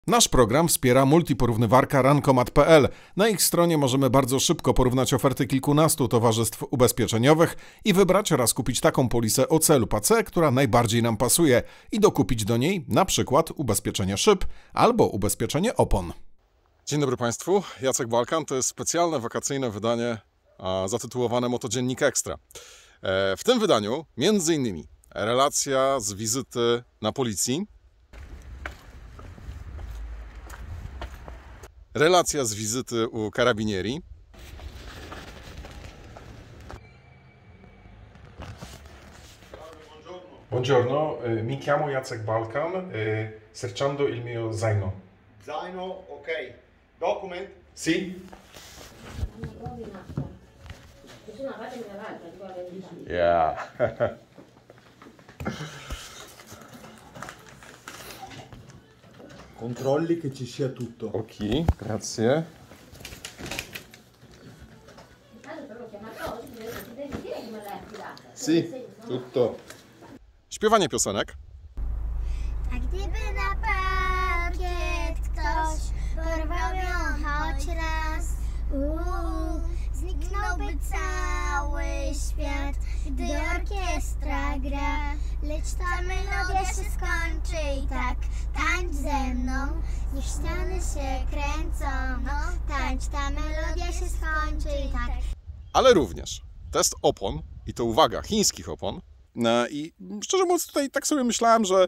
Nasz program wspiera multiporównywarka Rankomat.pl. Na ich stronie możemy bardzo szybko porównać oferty kilkunastu towarzystw ubezpieczeniowych i wybrać oraz kupić taką polisę OC lub AC, która najbardziej nam pasuje i dokupić do niej na przykład ubezpieczenie szyb albo ubezpieczenie opon. Dzień dobry Państwu, Jacek Balkan. To jest specjalne wakacyjne wydanie zatytułowane Motodziennik Ekstra. W tym wydaniu m.in. relacja z wizyty na policji, relacja z wizyty u karabinieri, Buongiorno, mi chiamo Jacek Balkan, cercando il mio zaino. Zaino, ok. Document? Sì? Yeah. Controlli che ci sia tutto. Ok, grazie. Sì, tutto. śpiewanie piosenek, A gdyby na parkiet ktoś porwał ją choć raz, zniknąłby cały świat, gdy orkiestra gra. Lecz ta melodia się skończy i tak, tańcz ze mną, niech ściany się kręcą. Tańcz, ta melodia się skończy i tak. ale również test opon, i to uwaga, chińskich opon. I szczerze mówiąc tutaj tak sobie myślałem, że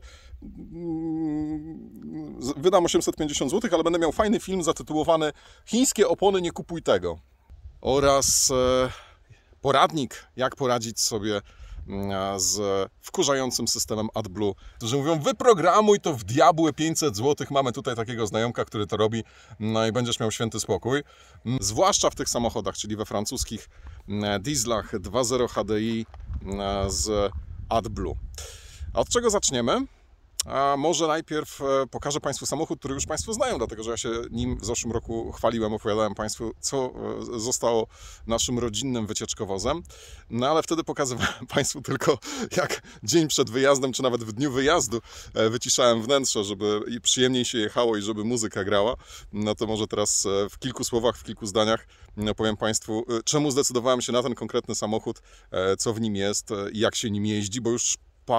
wydam 850 zł, ale będę miał fajny film zatytułowany Chińskie opony, nie kupuj tego. Oraz poradnik, jak poradzić sobie z wkurzającym systemem AdBlue, którzy mówią, wyprogramuj to w diabły 500 zł. Mamy tutaj takiego znajomka, który to robi, no i będziesz miał święty spokój. Zwłaszcza w tych samochodach, czyli we francuskich dieslach 2.0 HDI z AdBlue. A od czego zaczniemy? A może najpierw pokażę Państwu samochód, który już Państwo znają, dlatego że ja się nim w zeszłym roku chwaliłem, opowiadałem Państwu, co zostało naszym rodzinnym wycieczkowozem. No ale wtedy pokazywałem Państwu tylko, jak dzień przed wyjazdem, czy nawet w dniu wyjazdu wyciszałem wnętrze, żeby przyjemniej się jechało i żeby muzyka grała. No to może teraz w kilku słowach, w kilku zdaniach powiem Państwu, czemu zdecydowałem się na ten konkretny samochód, co w nim jest i jak się nim jeździ, bo już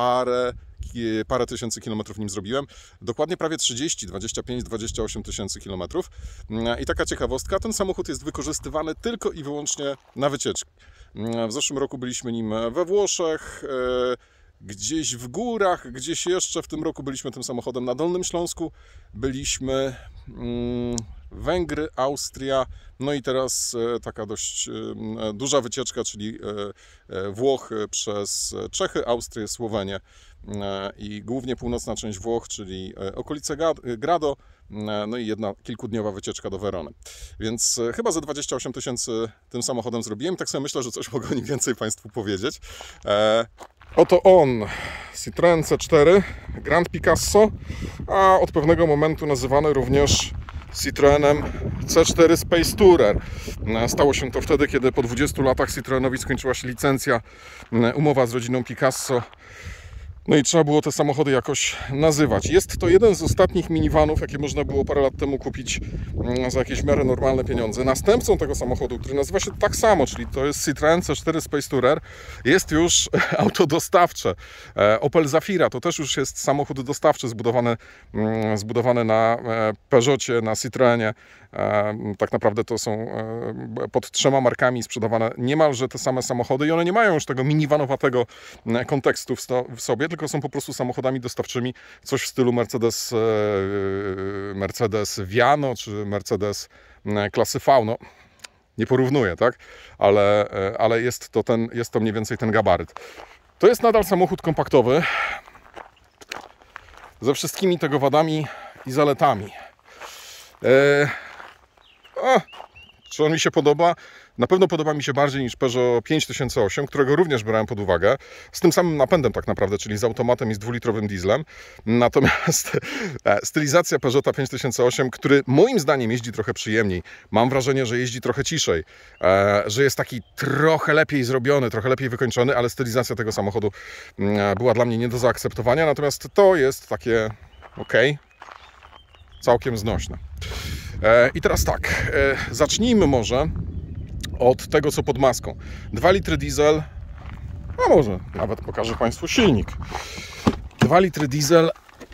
parę tysięcy kilometrów nim zrobiłem. Dokładnie prawie 30, 25, 28 tysięcy kilometrów. I taka ciekawostka, ten samochód jest wykorzystywany tylko i wyłącznie na wycieczki. W zeszłym roku byliśmy nim we Włoszech, gdzieś w górach, gdzieś jeszcze w tym roku byliśmy tym samochodem na Dolnym Śląsku, byliśmy Węgry, Austria, no i teraz taka dość duża wycieczka, czyli Włochy przez Czechy, Austrię, Słowenię i głównie północna część Włoch, czyli okolice Grado, no i jedna kilkudniowa wycieczka do Werony. Więc chyba za 28 tysięcy tym samochodem zrobiłem. Tak sobie myślę, że coś mogę o nim więcej Państwu powiedzieć. Oto on, Citroën C4 Grand Picasso, a od pewnego momentu nazywany również Citroenem C4 Space Tourer. Stało się to wtedy, kiedy po 20 latach Citroenowi skończyła się licencja, umowa z rodziną Picasso. No i trzeba było te samochody jakoś nazywać. Jest to jeden z ostatnich minivanów, jakie można było parę lat temu kupić za jakieś w miarę normalne pieniądze. Następcą tego samochodu, który nazywa się tak samo, czyli to jest Citroën C4 Space Tourer, jest już auto dostawcze. Opel Zafira to też już jest samochód dostawczy zbudowany na Peugeotie, na Citroenie. Tak naprawdę to są pod 3 markami sprzedawane niemalże te same samochody i one nie mają już tego minivanowatego kontekstu w sobie, tylko są po prostu samochodami dostawczymi, coś w stylu Mercedes Viano czy Mercedes klasy V. No, nie porównuję, tak? Ale jest to mniej więcej ten gabaryt. To jest nadal samochód kompaktowy ze wszystkimi tego wadami i zaletami. Czy on mi się podoba? Na pewno podoba mi się bardziej niż Peugeot 5008, którego również brałem pod uwagę, z tym samym napędem tak naprawdę, czyli z automatem i z 2-litrowym dieslem. Natomiast stylizacja Peugeota 5008, który moim zdaniem jeździ trochę przyjemniej, mam wrażenie, że jeździ trochę ciszej, że jest taki trochę lepiej zrobiony, trochę lepiej wykończony, ale stylizacja tego samochodu była dla mnie nie do zaakceptowania, natomiast to jest takie ok. całkiem znośne. I teraz tak, zacznijmy może od tego, co pod maską. 2 litry diesel, a może nawet pokażę Państwu silnik. 2 litry diesel,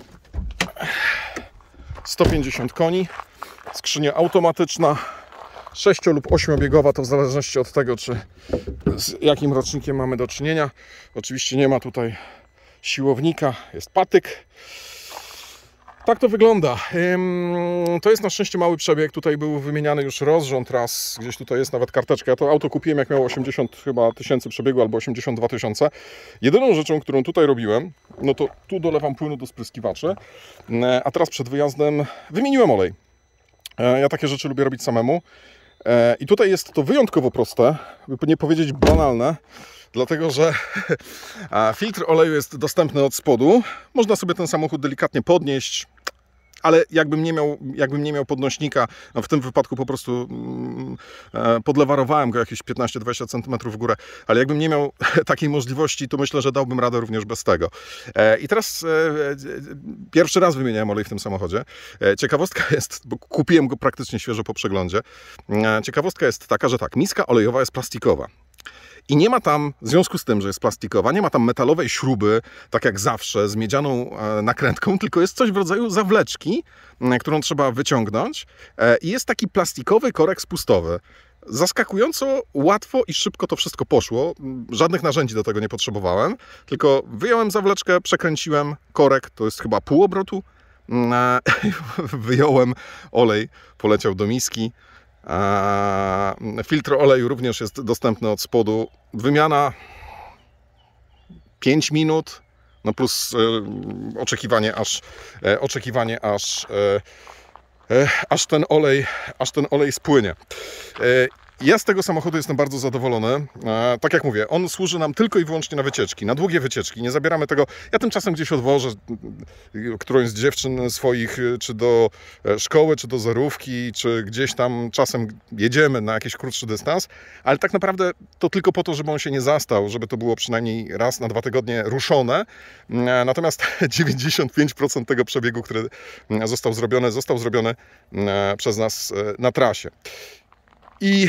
150 koni, skrzynia automatyczna, 6 lub 8-biegowa, to w zależności od tego, z jakim rocznikiem mamy do czynienia. Oczywiście nie ma tutaj siłownika, jest patyk. Tak to wygląda. To jest na szczęście mały przebieg. Tutaj był wymieniany już rozrząd raz. Gdzieś tutaj jest nawet karteczka. Ja to auto kupiłem, jak miało 80 chyba tysięcy przebiegu, albo 82 tysiące. Jedyną rzeczą, którą tutaj robiłem, no to tu dolewam płynu do spryskiwaczy. A teraz przed wyjazdem wymieniłem olej. Ja takie rzeczy lubię robić samemu. I tutaj jest to wyjątkowo proste, by nie powiedzieć banalne. Dlatego, że filtr oleju jest dostępny od spodu. Można sobie ten samochód delikatnie podnieść, ale jakbym nie miał podnośnika, no w tym wypadku po prostu podlewarowałem go jakieś 15-20 cm w górę, ale jakbym nie miał takiej możliwości, to myślę, że dałbym radę również bez tego. I teraz pierwszy raz wymieniałem olej w tym samochodzie. Ciekawostka jest, bo kupiłem go praktycznie świeżo po przeglądzie. Ciekawostka jest taka, że tak, miska olejowa jest plastikowa. I nie ma tam, w związku z tym, że jest plastikowa, nie ma tam metalowej śruby, tak jak zawsze, z miedzianą nakrętką, tylko jest coś w rodzaju zawleczki, którą trzeba wyciągnąć. I jest taki plastikowy korek spustowy. Zaskakująco łatwo i szybko to wszystko poszło. Żadnych narzędzi do tego nie potrzebowałem, tylko wyjąłem zawleczkę, przekręciłem korek, to jest chyba pół obrotu, wyjąłem olej, poleciał do miski. Filtr oleju również jest dostępny od spodu. Wymiana 5 minut, no plus oczekiwanie aż ten olej spłynie. Ja z tego samochodu jestem bardzo zadowolony. Tak jak mówię, on służy nam tylko i wyłącznie na wycieczki, na długie wycieczki. Nie zabieramy tego. Ja tymczasem gdzieś odwożę którąś z dziewczyn swoich, czy do szkoły, czy do zerówki, czy gdzieś tam czasem jedziemy na jakiś krótszy dystans, ale tak naprawdę to tylko po to, żeby on się nie zastał, żeby to było przynajmniej raz na 2 tygodnie ruszone. Natomiast 95% tego przebiegu, który został zrobiony przez nas na trasie. I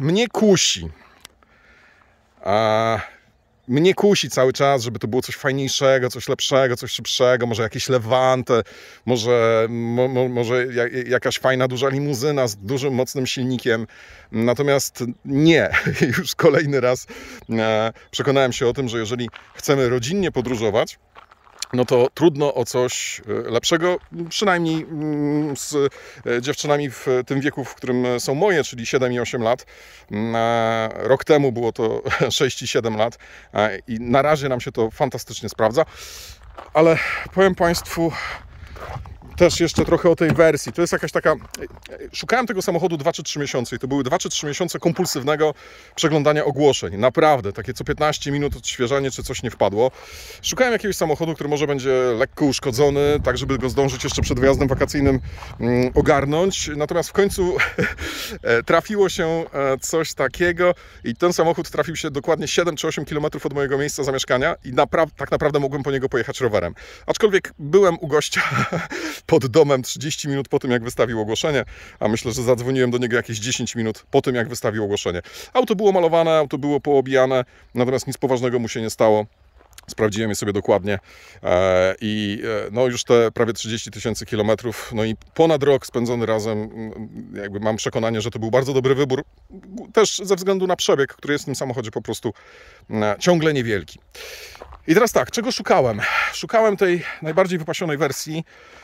mnie kusi cały czas, żeby to było coś fajniejszego, coś lepszego, coś szybszego, może jakieś Levante, może jakaś fajna, duża limuzyna z dużym, mocnym silnikiem. Natomiast nie, już kolejny raz przekonałem się o tym, że jeżeli chcemy rodzinnie podróżować, no to trudno o coś lepszego, przynajmniej z dziewczynami w tym wieku, w którym są moje, czyli 7 i 8 lat. Rok temu było to 6 i 7 lat i na razie nam się to fantastycznie sprawdza. Ale powiem Państwu też jeszcze trochę o tej wersji. To jest jakaś taka... Szukałem tego samochodu 2 czy 3 miesiące i to były 2 czy 3 miesiące kompulsywnego przeglądania ogłoszeń. Naprawdę, takie co 15 minut odświeżanie, czy coś nie wpadło. Szukałem jakiegoś samochodu, który może będzie lekko uszkodzony, tak żeby go zdążyć jeszcze przed wyjazdem wakacyjnym ogarnąć. Natomiast w końcu trafiło się coś takiego i ten samochód trafił się dokładnie 7 czy 8 km od mojego miejsca zamieszkania i tak naprawdę mogłem po niego pojechać rowerem. Aczkolwiek byłem u gościa pod domem 30 minut po tym, jak wystawił ogłoszenie, a myślę, że zadzwoniłem do niego jakieś 10 minut po tym, jak wystawił ogłoszenie. Auto było malowane, auto było poobijane, natomiast nic poważnego mu się nie stało. Sprawdziłem je sobie dokładnie i no już te prawie 30 tysięcy kilometrów, no i ponad rok spędzony razem, jakby mam przekonanie, że to był bardzo dobry wybór, też ze względu na przebieg, który jest w tym samochodzie po prostu ciągle niewielki. I teraz tak, czego szukałem? Szukałem tej najbardziej wypasionej wersji,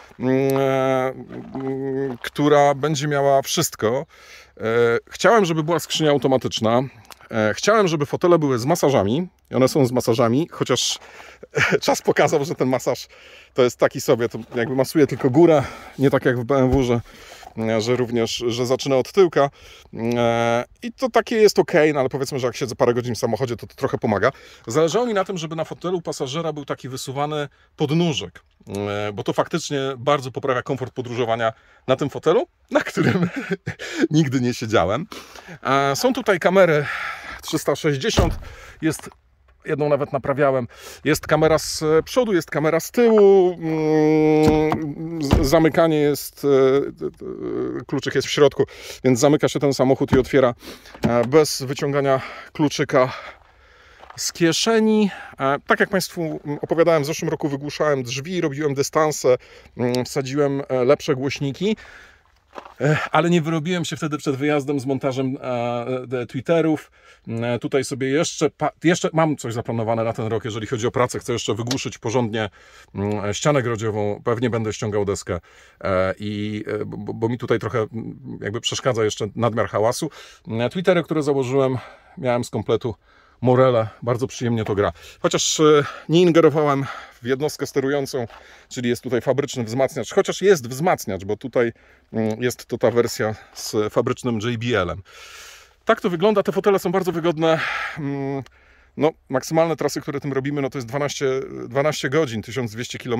która będzie miała wszystko. Chciałem, żeby była skrzynia automatyczna. Chciałem, żeby fotele były z masażami. I one są z masażami, chociaż czas pokazał, że ten masaż to jest taki sobie, to jakby masuje tylko górę, nie tak jak w BMW, że zaczyna od tyłka. I to takie jest ok, no ale powiedzmy, że jak siedzę parę godzin w samochodzie, to trochę pomaga. Zależało mi na tym, żeby na fotelu pasażera był taki wysuwany podnóżek, bo to faktycznie bardzo poprawia komfort podróżowania na tym fotelu, na którym nigdy nie siedziałem. Są tutaj kamery 360, jest jedną nawet naprawiałem. Jest kamera z przodu, jest kamera z tyłu, zamykanie jest, kluczyk jest w środku, więc zamyka się ten samochód i otwiera bez wyciągania kluczyka z kieszeni. Tak jak Państwu opowiadałem, w zeszłym roku wygłuszałem drzwi, robiłem dystanse, wsadziłem lepsze głośniki, ale nie wyrobiłem się wtedy przed wyjazdem z montażem Twitterów. Tutaj sobie jeszcze mam coś zaplanowane na ten rok, jeżeli chodzi o pracę. Chcę jeszcze wygłuszyć porządnie ścianę grodziową. Pewnie będę ściągał deskę, bo mi tutaj trochę jakby przeszkadza jeszcze nadmiar hałasu. Twittery, które założyłem, miałem z kompletu Morele, bardzo przyjemnie to gra. Chociaż nie ingerowałem w jednostkę sterującą, czyli jest tutaj fabryczny wzmacniacz, chociaż jest wzmacniacz, bo tutaj jest to ta wersja z fabrycznym JBL-em. Tak to wygląda, te fotele są bardzo wygodne. No, maksymalne trasy, które tym robimy, no to jest 12 godzin, 1200 km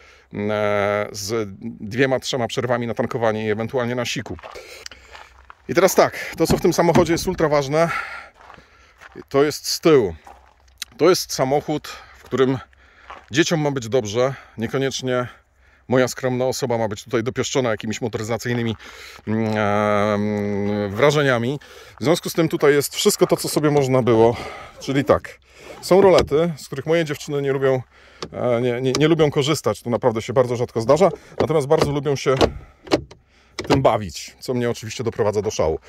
z 2-3 przerwami na tankowanie i ewentualnie na siku. I teraz tak, to co w tym samochodzie jest ultra ważne, to jest z tyłu. To jest samochód, w którym dzieciom ma być dobrze, niekoniecznie moja skromna osoba ma być tutaj dopieszczona jakimiś motoryzacyjnymi wrażeniami. W związku z tym tutaj jest wszystko to, co sobie można było. Czyli tak, są rolety, z których moje dziewczyny nie lubią korzystać. To naprawdę się bardzo rzadko zdarza. Natomiast bardzo lubią się tym bawić, co mnie oczywiście doprowadza do szału.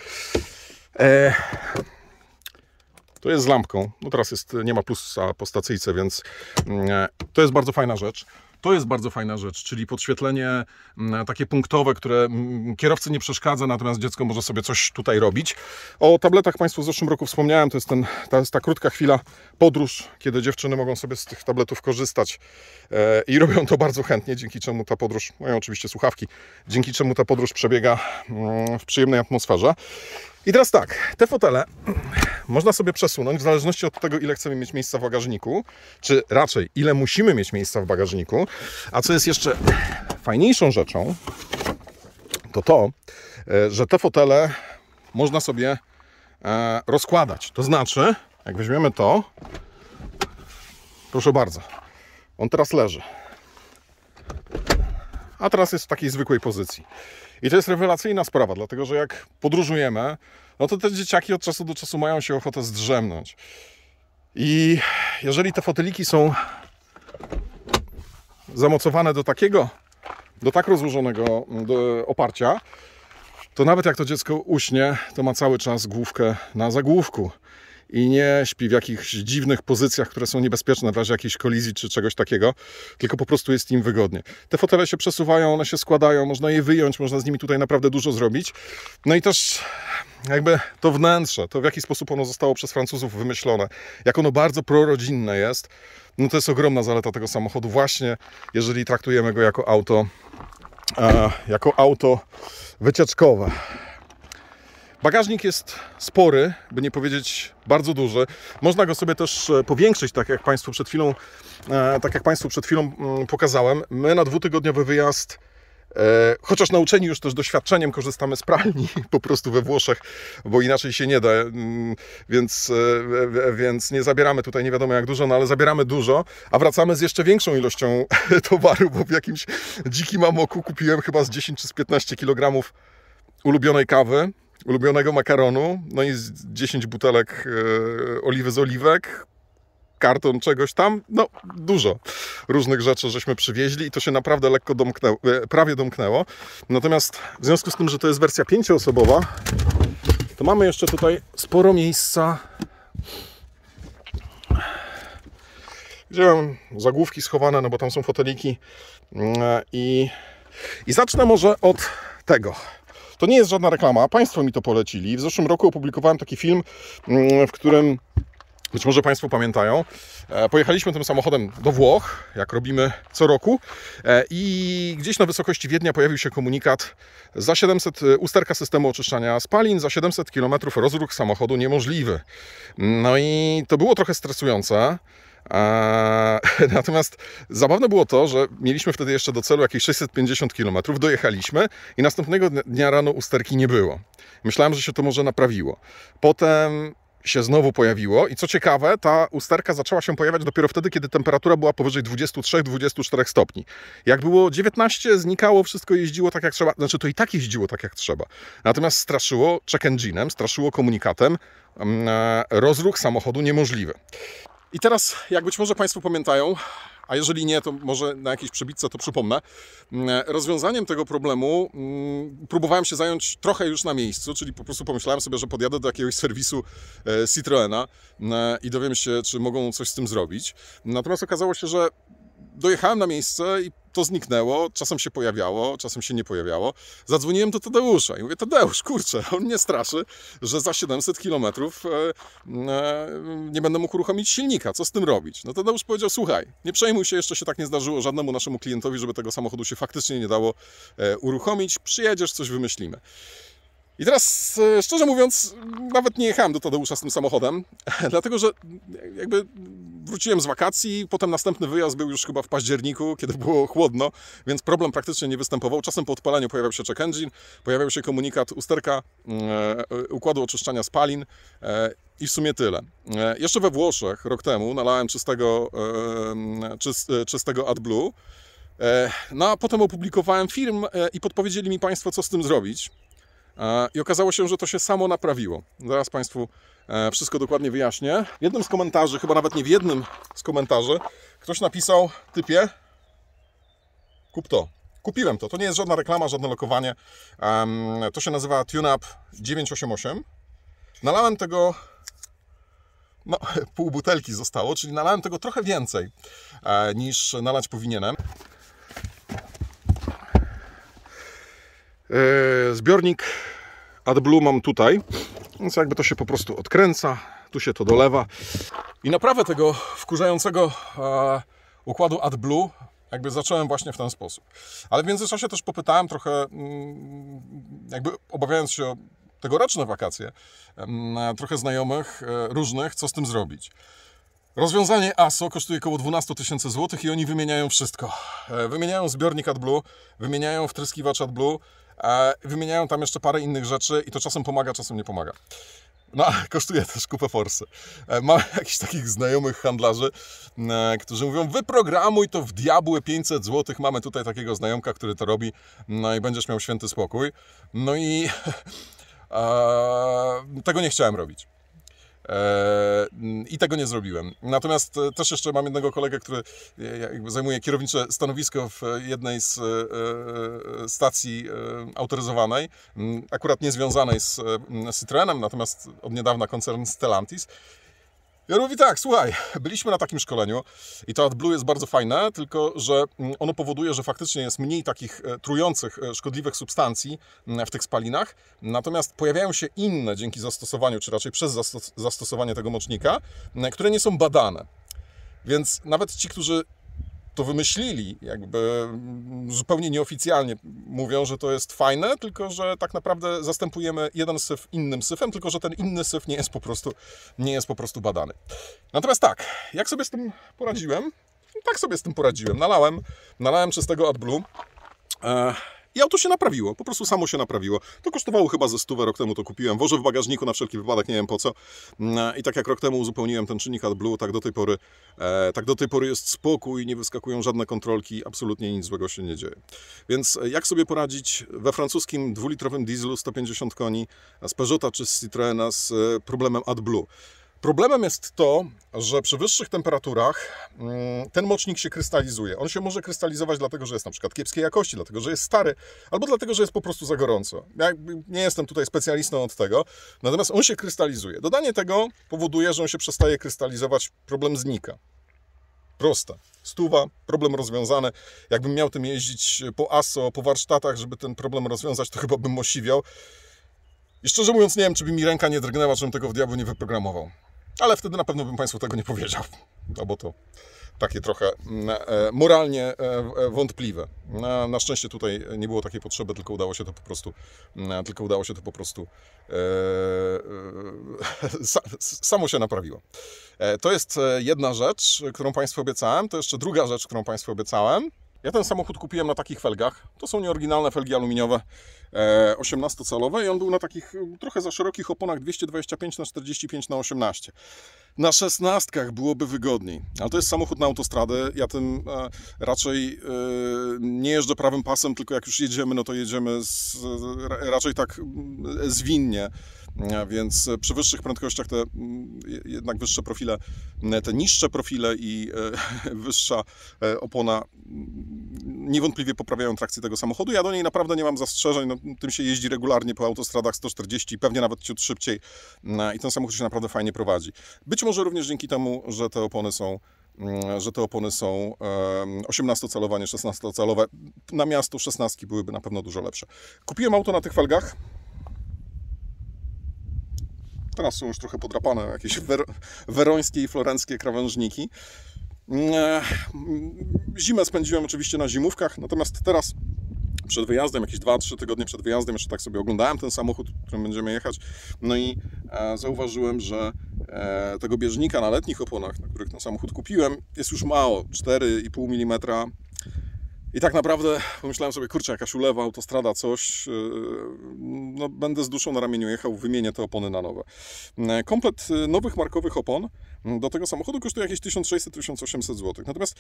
To jest z lampką. No teraz nie ma plusa po stacyjce, więc to jest bardzo fajna rzecz. To jest bardzo fajna rzecz, czyli podświetlenie takie punktowe, które kierowcy nie przeszkadza, natomiast dziecko może sobie coś tutaj robić. O tabletach Państwu w zeszłym roku wspomniałem, to jest ta krótka chwila podróż, kiedy dziewczyny mogą sobie z tych tabletów korzystać i robią to bardzo chętnie, dzięki czemu ta podróż, mają oczywiście słuchawki, dzięki czemu ta podróż przebiega w przyjemnej atmosferze. I teraz tak, te fotele można sobie przesunąć w zależności od tego, ile chcemy mieć miejsca w bagażniku, czy raczej ile musimy mieć miejsca w bagażniku. A co jest jeszcze fajniejszą rzeczą, to, że te fotele można sobie rozkładać. To znaczy, jak weźmiemy to, proszę bardzo, on teraz leży, a teraz jest w takiej zwykłej pozycji. I to jest rewelacyjna sprawa, dlatego że jak podróżujemy, no to te dzieciaki od czasu do czasu mają się ochotę zdrzemnąć. I jeżeli te foteliki są zamocowane do tak rozłożonego oparcia, to nawet jak to dziecko uśnie, to ma cały czas główkę na zagłówku i nie śpi w jakichś dziwnych pozycjach, które są niebezpieczne w razie jakiejś kolizji czy czegoś takiego, tylko po prostu jest im wygodnie. Te fotele się przesuwają, one się składają, można je wyjąć, można z nimi tutaj naprawdę dużo zrobić. No i też jakby to wnętrze, to w jaki sposób ono zostało przez Francuzów wymyślone, jak ono bardzo prorodzinne jest, no to jest ogromna zaleta tego samochodu właśnie, jeżeli traktujemy go jako auto wycieczkowe. Bagażnik jest spory, by nie powiedzieć bardzo duży. Można go sobie też powiększyć, tak jak Państwu przed chwilą pokazałem. My na 2-tygodniowy wyjazd, chociaż nauczeni już też doświadczeniem, korzystamy z pralni po prostu we Włoszech, bo inaczej się nie da, więc nie zabieramy tutaj nie wiadomo jak dużo, no ale zabieramy dużo, a wracamy z jeszcze większą ilością towaru, bo w jakimś dzikim amoku kupiłem chyba z 10 czy z 15 kg ulubionej kawy, ulubionego makaronu, no i 10 butelek oliwy z oliwek, karton czegoś tam, no dużo różnych rzeczy żeśmy przywieźli i to się naprawdę lekko prawie domknęło. Natomiast w związku z tym, że to jest wersja 5-osobowa, to mamy jeszcze tutaj sporo miejsca, gdzie mam zagłówki schowane, no bo tam są foteliki i zacznę może od tego. To nie jest żadna reklama, Państwo mi to polecili. W zeszłym roku opublikowałem taki film, w którym, być może Państwo pamiętają, pojechaliśmy tym samochodem do Włoch, jak robimy co roku, i gdzieś na wysokości Wiednia pojawił się komunikat: za 700 usterka systemu oczyszczania spalin, za 700 km rozruch samochodu niemożliwy. No i to było trochę stresujące. Natomiast zabawne było to, że mieliśmy wtedy jeszcze do celu jakieś 650 km, dojechaliśmy i następnego dnia rano usterki nie było. Myślałem, że się to może naprawiło. Potem się znowu pojawiło i co ciekawe, ta usterka zaczęła się pojawiać dopiero wtedy, kiedy temperatura była powyżej 23-24 stopni. Jak było 19, znikało, wszystko jeździło tak jak trzeba, znaczy to i tak jeździło tak jak trzeba. Natomiast straszyło check engine'em, straszyło komunikatem, rozruch samochodu niemożliwy. I teraz, jak być może Państwo pamiętają, a jeżeli nie, to może na jakiejś przebitce to przypomnę, rozwiązaniem tego problemu próbowałem się zająć trochę już na miejscu, czyli po prostu pomyślałem sobie, że podjadę do jakiegoś serwisu Citroena i dowiem się, czy mogą coś z tym zrobić. Natomiast okazało się, że dojechałem na miejsce i to zniknęło, czasem się pojawiało, czasem się nie pojawiało. Zadzwoniłem do Tadeusza i mówię, Tadeusz, kurczę, on mnie straszy, że za 700 km nie będę mógł uruchomić silnika, co z tym robić? No Tadeusz powiedział, słuchaj, nie przejmuj się, jeszcze się tak nie zdarzyło żadnemu naszemu klientowi, żeby tego samochodu się faktycznie nie dało uruchomić, przyjedziesz, coś wymyślimy. I teraz, szczerze mówiąc, nawet nie jechałem do Tadeusza z tym samochodem, dlatego że jakby wróciłem z wakacji, potem następny wyjazd był już chyba w październiku, kiedy było chłodno, więc problem praktycznie nie występował. Czasem po odpalaniu pojawiał się check engine, pojawiał się komunikat usterka układu oczyszczania spalin i w sumie tyle. Jeszcze we Włoszech rok temu nalałem czystego AdBlue, no a potem opublikowałem film i podpowiedzieli mi Państwo, co z tym zrobić. I okazało się, że to się samo naprawiło. Zaraz Państwu wszystko dokładnie wyjaśnię. W jednym z komentarzy, chyba nawet nie w jednym z komentarzy, ktoś napisał, typie, kup to. Kupiłem to. To nie jest żadna reklama, żadne lokowanie. To się nazywa TuneUp 988. Nalałem tego, no pół butelki zostało, czyli nalałem tego trochę więcej niż nalać powinienem. Zbiornik AdBlue mam tutaj, więc jakby to się po prostu odkręca, tu się to dolewa i naprawę tego wkurzającego układu AdBlue jakby zacząłem właśnie w ten sposób. Ale w międzyczasie też popytałem trochę, jakby obawiając się o tegoroczne wakacje, trochę znajomych różnych, co z tym zrobić. Rozwiązanie ASO kosztuje około 12 000 złotych i oni wymieniają wszystko. Wymieniają zbiornik AdBlue, wymieniają wtryskiwacz AdBlue, wymieniają tam jeszcze parę innych rzeczy i to czasem pomaga, czasem nie pomaga. No, kosztuje też kupę forsy. Mam jakichś takich znajomych handlarzy, którzy mówią, wyprogramuj to w diabłe 500 zł. Mamy tutaj takiego znajomka, który to robi, no i będziesz miał święty spokój. No i tego nie chciałem robić. I tego nie zrobiłem. Natomiast też jeszcze mam jednego kolegę, który jakby zajmuje kierownicze stanowisko w jednej z stacji autoryzowanej, akurat nie związanej z Citroenem, natomiast od niedawna koncern Stellantis. I on mówi tak, słuchaj, byliśmy na takim szkoleniu i to AdBlue jest bardzo fajne, tylko że ono powoduje, że faktycznie jest mniej takich trujących, szkodliwych substancji w tych spalinach, natomiast pojawiają się inne dzięki zastosowaniu, czy raczej przez zastosowanie tego mocznika, które nie są badane. Więc nawet ci, którzy to wymyślili, jakby zupełnie nieoficjalnie mówią, że to jest fajne, tylko że tak naprawdę zastępujemy jeden syf innym syfem, tylko że ten inny syf nie jest po prostu badany. Natomiast tak, jak sobie z tym poradziłem? Tak sobie z tym poradziłem. Nalałem czystego AdBlue i auto się naprawiło, po prostu samo się naprawiło. To kosztowało chyba ze 100, rok temu to kupiłem. Wożę w bagażniku na wszelki wypadek, nie wiem po co. I tak jak rok temu uzupełniłem ten czynnik AdBlue, tak do tej pory jest spokój, nie wyskakują żadne kontrolki, absolutnie nic złego się nie dzieje. Więc jak sobie poradzić we francuskim 2-litrowym dieslu 150 koni z Peugeota czy z Citroena z problemem AdBlue? Problemem jest to, że przy wyższych temperaturach ten mocznik się krystalizuje. On się może krystalizować dlatego, że jest na przykład kiepskiej jakości, dlatego, że jest stary, albo dlatego, że jest po prostu za gorąco. Ja nie jestem tutaj specjalistą od tego, natomiast on się krystalizuje. Dodanie tego powoduje, że on się przestaje krystalizować, problem znika. Proste. 100, problem rozwiązany. Jakbym miał tym jeździć po ASO, po warsztatach, żeby ten problem rozwiązać, to chyba bym osiwiał. I szczerze mówiąc, nie wiem, czy by mi ręka nie drgnęła, żebym tego w diabłu nie wyprogramował. Ale wtedy na pewno bym Państwu tego nie powiedział. No bo to takie trochę moralnie wątpliwe. Na szczęście tutaj nie było takiej potrzeby, tylko udało się to po prostu samo się naprawiło. To jest jedna rzecz, którą Państwu obiecałem. To jeszcze druga rzecz, którą Państwu obiecałem. Ja ten samochód kupiłem na takich felgach. To są nieoryginalne felgi aluminiowe 18-calowe i on był na takich trochę za szerokich oponach 225/45/18. Na 16 byłoby wygodniej, ale to jest samochód na autostradę. Ja tym raczej nie jeżdżę prawym pasem, tylko jak już jedziemy, no to jedziemy raczej tak zwinnie. Więc przy wyższych prędkościach te jednak wyższe profile, te niższe profile i wyższa opona niewątpliwie poprawiają trakcję tego samochodu. Ja do niej naprawdę nie mam zastrzeżeń, no, tym się jeździ regularnie po autostradach 140, pewnie nawet ciut szybciej i ten samochód się naprawdę fajnie prowadzi. Być może również dzięki temu, że te opony są 18-calowe, a nie 16-calowe. Na miasto 16 byłyby na pewno dużo lepsze. Kupiłem auto na tych felgach. Teraz są już trochę podrapane, jakieś werońskie i florenckie krawężniki. Zimę spędziłem oczywiście na zimówkach, natomiast teraz przed wyjazdem, jakieś 2-3 tygodnie przed wyjazdem, jeszcze tak sobie oglądałem ten samochód, którym będziemy jechać, no i zauważyłem, że tego bieżnika na letnich oponach, na których ten samochód kupiłem, jest już mało, 4,5 mm. I tak naprawdę pomyślałem sobie, kurczę, jakaś ulewa, autostrada, coś, no będę z duszą na ramieniu jechał, wymienię te opony na nowe. Komplet nowych markowych opon do tego samochodu kosztuje jakieś 1600-1800 zł. Natomiast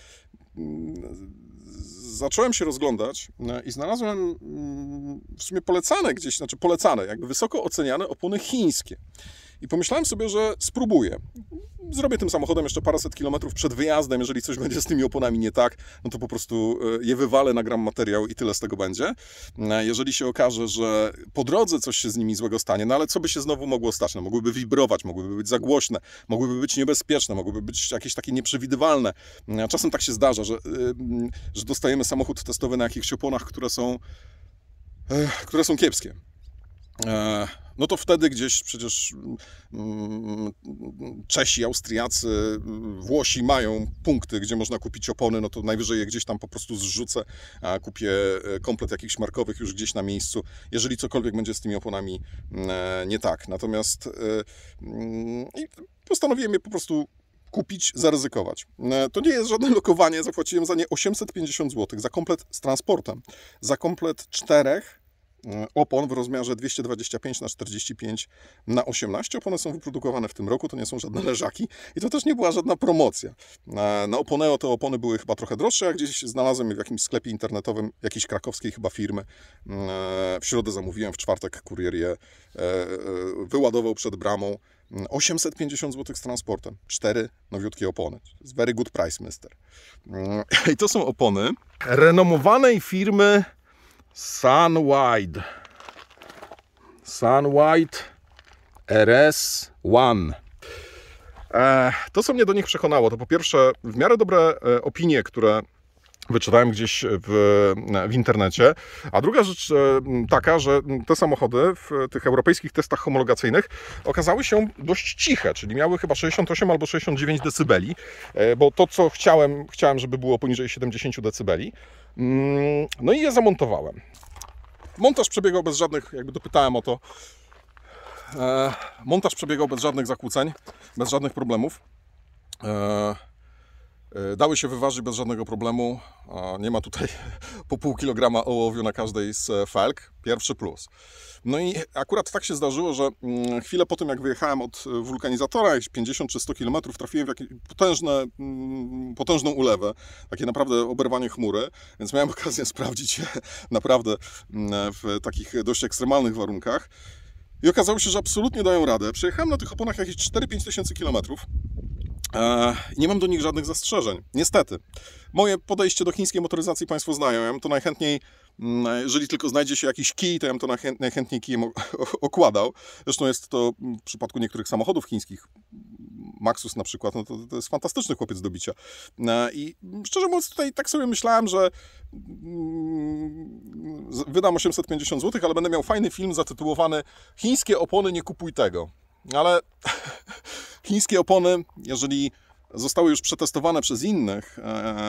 zacząłem się rozglądać i znalazłem w sumie polecane, jakby wysoko oceniane opony chińskie. I pomyślałem sobie, że spróbuję. Zrobię tym samochodem jeszcze paręset kilometrów przed wyjazdem. Jeżeli coś będzie z tymi oponami nie tak, no to po prostu je wywalę, nagram materiał i tyle z tego będzie. Jeżeli się okaże, że po drodze coś się z nimi złego stanie, no ale co by się znowu mogło stać? No, mogłyby wibrować, mogłyby być za głośne, mogłyby być niebezpieczne, mogłyby być jakieś takie nieprzewidywalne. Czasem tak się zdarza, że dostajemy samochód testowy na jakichś oponach, które są kiepskie. No to wtedy gdzieś przecież Czesi, Austriacy, Włosi mają punkty, gdzie można kupić opony, no to najwyżej je gdzieś tam po prostu zrzucę, a kupię komplet jakichś markowych już gdzieś na miejscu, jeżeli cokolwiek będzie z tymi oponami nie tak. Natomiast postanowiłem je po prostu kupić, zaryzykować. To nie jest żadne lokowanie, zapłaciłem za nie 850 zł, za komplet z transportem, za komplet 4 opon w rozmiarze 225/45/18. Opony są wyprodukowane w tym roku, to nie są żadne leżaki i to też nie była żadna promocja. Na Oponeo te opony były chyba trochę droższe, jak gdzieś znalazłem je w jakimś sklepie internetowym jakiejś krakowskiej chyba firmy. W środę zamówiłem, w czwartek kurier je wyładował przed bramą. 850 zł z transportem. 4 nowiutkie opony. To jest very good price, mister. I to są opony renomowanej firmy Sunwide RS1. To, co mnie do nich przekonało, to po pierwsze w miarę dobre opinie, które wyczytałem gdzieś w internecie, a druga rzecz taka, że te samochody w tych europejskich testach homologacyjnych okazały się dość ciche, czyli miały chyba 68 albo 69 decybeli, bo to, co chciałem, żeby było poniżej 70 decybeli. No i je zamontowałem. Montaż przebiegał bez żadnych, jakby dopytałem o to, montaż przebiegał bez żadnych zakłóceń, bez żadnych problemów. Dały się wyważyć bez żadnego problemu. Nie ma tutaj po pół kilograma ołowiu na każdej z felg. Pierwszy plus. No i akurat tak się zdarzyło, że chwilę po tym, jak wyjechałem od wulkanizatora, jakieś 50 czy 100 km, trafiłem w jakieś potężną ulewę. Takie naprawdę oberwanie chmury. Więc miałem okazję sprawdzić je naprawdę w takich dość ekstremalnych warunkach. I okazało się, że absolutnie dają radę. Przejechałem na tych oponach jakieś 4-5 tysięcy kilometrów. Nie mam do nich żadnych zastrzeżeń. Niestety. Moje podejście do chińskiej motoryzacji Państwo znają. Ja bym to najchętniej, jeżeli tylko znajdzie się jakiś kij, to ja bym to najchętniej kijem okładał. Zresztą jest to w przypadku niektórych samochodów chińskich, Maxus na przykład, no to jest fantastyczny chłopiec do bicia. I szczerze mówiąc tutaj tak sobie myślałem, że wydam 850 zł, ale będę miał fajny film zatytułowany "Chińskie opony, nie kupuj tego". Ale chińskie opony, jeżeli zostały już przetestowane przez innych,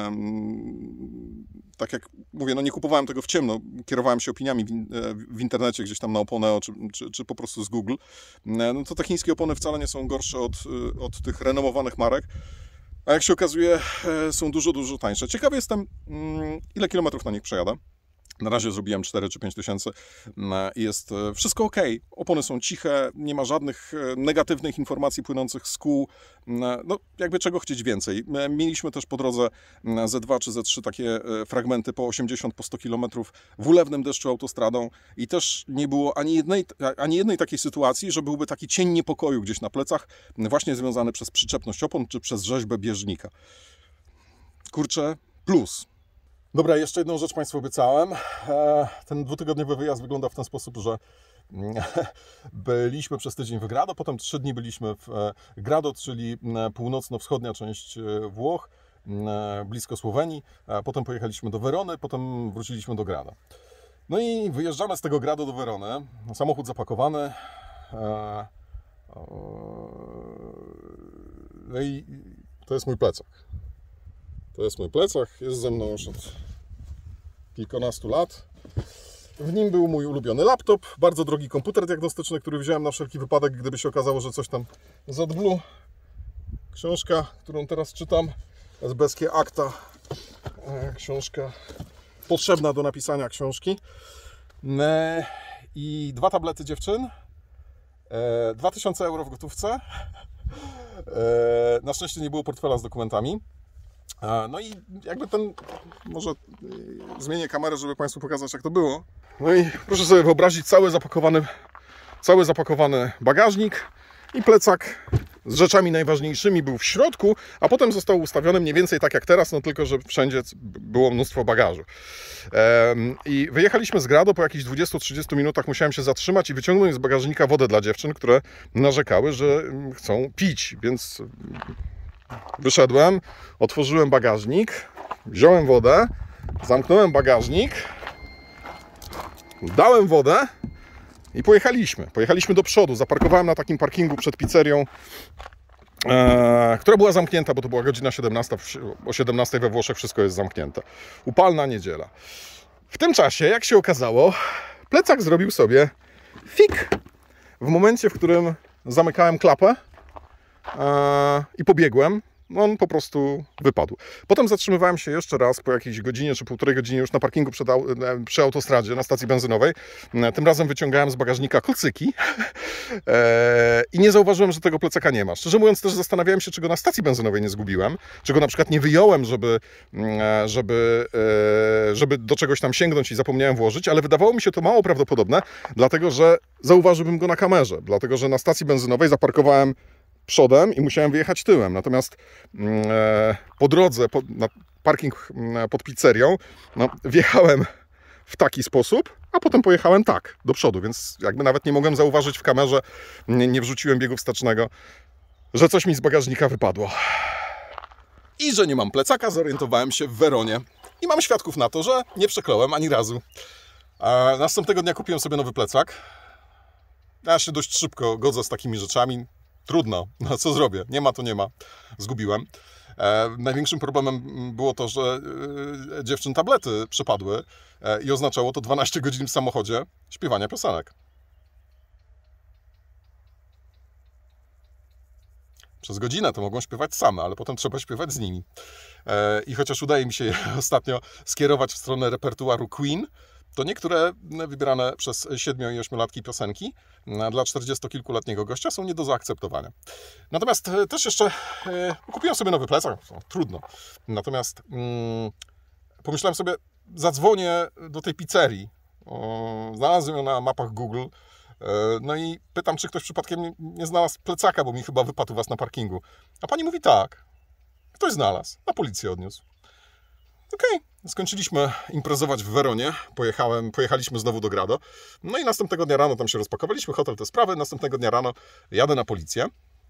tak jak mówię, no nie kupowałem tego w ciemno, kierowałem się opiniami w internecie, gdzieś tam na Oponeo, czy po prostu z Google, no to te chińskie opony wcale nie są gorsze od tych renomowanych marek. a jak się okazuje, są dużo, dużo tańsze. Ciekawy jestem, ile kilometrów na nich przejadę. Na razie zrobiłem 4 czy 5 tysięcy i jest wszystko ok. Opony są ciche, nie ma żadnych negatywnych informacji płynących z kół. No, jakby czego chcieć więcej. Mieliśmy też po drodze ze 2 czy ze 3 takie fragmenty po 80, po 100 km w ulewnym deszczu autostradą i też nie było ani jednej takiej sytuacji, że byłby taki cień niepokoju gdzieś na plecach, właśnie związany przez przyczepność opon czy przez rzeźbę bieżnika. Kurczę, plus. Dobra, jeszcze jedną rzecz Państwu obiecałem. Ten 2-tygodniowy wyjazd wygląda w ten sposób, że byliśmy przez tydzień w Grado, potem 3 dni byliśmy w Grado, czyli północno-wschodnia część Włoch, blisko Słowenii. Potem pojechaliśmy do Werony, potem wróciliśmy do Grado. No i wyjeżdżamy z tego Grado do Werony. Samochód zapakowany. No i to jest mój plecak. To jest mój plecak, jest ze mną już od kilkunastu lat. W nim był mój ulubiony laptop, bardzo drogi komputer diagnostyczny, który wziąłem na wszelki wypadek, gdyby się okazało, że coś tam zadblu. Książka, którą teraz czytam, esbeckie akta. Książka potrzebna do napisania książki. I 2 tablety dziewczyn. 2000 euro w gotówce. Na szczęście nie było portfela z dokumentami. No i jakby może zmienię kamerę, żeby Państwu pokazać, jak to było. No i proszę sobie wyobrazić cały zapakowany bagażnik i plecak z rzeczami najważniejszymi był w środku, a potem został ustawiony mniej więcej tak jak teraz, no tylko, że wszędzie było mnóstwo bagażu. I wyjechaliśmy z Grado, po jakichś 20-30 minutach musiałem się zatrzymać i wyciągnąć z bagażnika wodę dla dziewczyn, które narzekały, że chcą pić, więc wyszedłem, otworzyłem bagażnik, wziąłem wodę, zamknąłem bagażnik, dałem wodę i pojechaliśmy. Pojechaliśmy do przodu. Zaparkowałem na takim parkingu przed pizzerią, która była zamknięta, bo to była godzina 17. O 17 we Włoszech wszystko jest zamknięte. Upalna niedziela. W tym czasie, jak się okazało, plecak zrobił sobie fik. W momencie, w którym zamykałem klapę i pobiegłem, on po prostu wypadł. Potem zatrzymywałem się jeszcze raz po jakiejś godzinie czy półtorej godzinie już na parkingu przy autostradzie, na stacji benzynowej. Tym razem wyciągałem z bagażnika kocyki i nie zauważyłem, że tego plecaka nie ma. Szczerze mówiąc też zastanawiałem się, czy go na stacji benzynowej nie zgubiłem, czy go na przykład nie wyjąłem, żeby do czegoś tam sięgnąć i zapomniałem włożyć, ale wydawało mi się to mało prawdopodobne, dlatego że zauważyłbym go na kamerze, dlatego że na stacji benzynowej zaparkowałem przodem i musiałem wyjechać tyłem. Natomiast po drodze, na parking pod pizzerią, wjechałem w taki sposób, a potem pojechałem tak, do przodu, więc jakby nawet nie mogłem zauważyć w kamerze, nie wrzuciłem biegu wstecznego, że coś mi z bagażnika wypadło. I że nie mam plecaka, zorientowałem się w Weronie. I mam świadków na to, że nie przekląłem ani razu. A następnego dnia kupiłem sobie nowy plecak. Ja się dość szybko godzę z takimi rzeczami. Trudno, no co zrobię? Nie ma to nie ma. Zgubiłem. Największym problemem było to, że dziewczyn tablety przepadły i oznaczało to 12 godzin w samochodzie śpiewania piosenek. Przez godzinę to mogą śpiewać same, ale potem trzeba śpiewać z nimi. I chociaż udaje mi się je ostatnio skierować w stronę repertuaru Queen, to niektóre wybierane przez 7- i 8-latki piosenki dla 40-kilkuletniego gościa są nie do zaakceptowania. Natomiast też jeszcze kupiłem sobie nowy plecak, trudno. Natomiast pomyślałem sobie, zadzwonię do tej pizzerii. Znalazłem ją na mapach Google. No i pytam, czy ktoś przypadkiem nie znalazł plecaka, bo mi chyba wypadł u was na parkingu. A pani mówi tak. Ktoś znalazł. Na policję odniósł. Okej. Skończyliśmy imprezować w Weronie, pojechaliśmy znowu do Grado, no i następnego dnia rano tam się rozpakowaliśmy, hotel, te sprawy, następnego dnia rano jadę na policję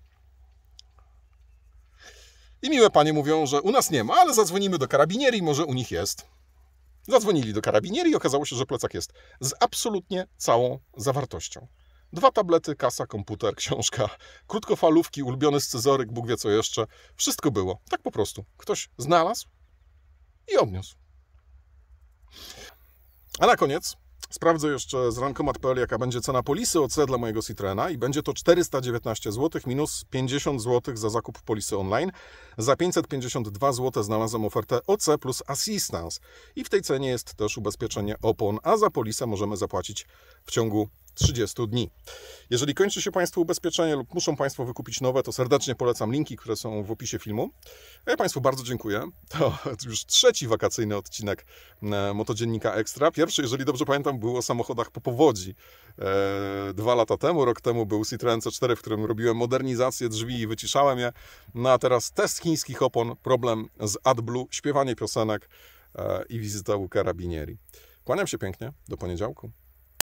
i miłe panie mówią, że u nas nie ma, ale zadzwonimy do karabinieri, może u nich jest. Zadzwonili do karabinieri i okazało się, że plecak jest z absolutnie całą zawartością. 2 tablety, kasa, komputer, książka, krótkofalówki, ulubiony scyzoryk, Bóg wie co jeszcze, wszystko było, tak po prostu. Ktoś znalazł i odniósł. A na koniec Sprawdzę jeszcze z rankomat.pl, jaka będzie cena polisy OC dla mojego Citroena i będzie to 419 zł minus 50 zł za zakup polisy online. Za 552 zł znalazłem ofertę OC plus Assistance i w tej cenie jest też ubezpieczenie opon, a za polisę możemy zapłacić w ciągu 30 dni. Jeżeli kończy się Państwu ubezpieczenie lub muszą Państwo wykupić nowe, to serdecznie polecam linki, które są w opisie filmu. A ja Państwu bardzo dziękuję. To już trzeci wakacyjny odcinek Motodziennika Ekstra. Pierwszy, jeżeli dobrze pamiętam, był o samochodach po powodzi. 2 lata temu, rok temu był Citroen C4, w którym robiłem modernizację drzwi i wyciszałem je. No a teraz test chińskich opon, problem z AdBlue, śpiewanie piosenek i wizyta u karabinieri. Kłaniam się pięknie. Do poniedziałku.